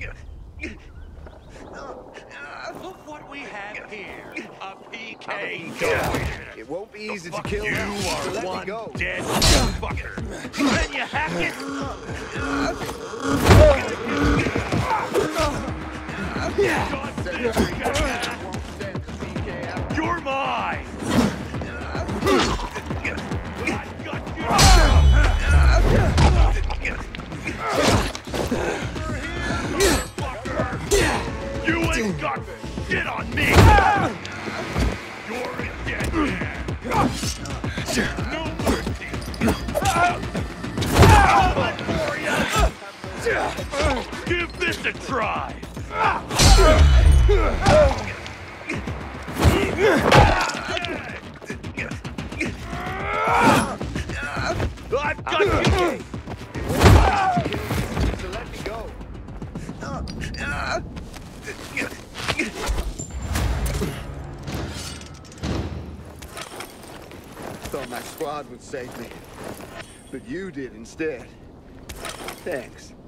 Look what we have here. A PK. It won't be easy to kill You now, so are let me one go. dead motherfucker. Can you hack it? You're mine. You ain't got shit on me! You're a dead man! No mercy! Coming for ya! Give this a try! I've got you! So let me go. Thought my squad would save me, but you did instead. Thanks.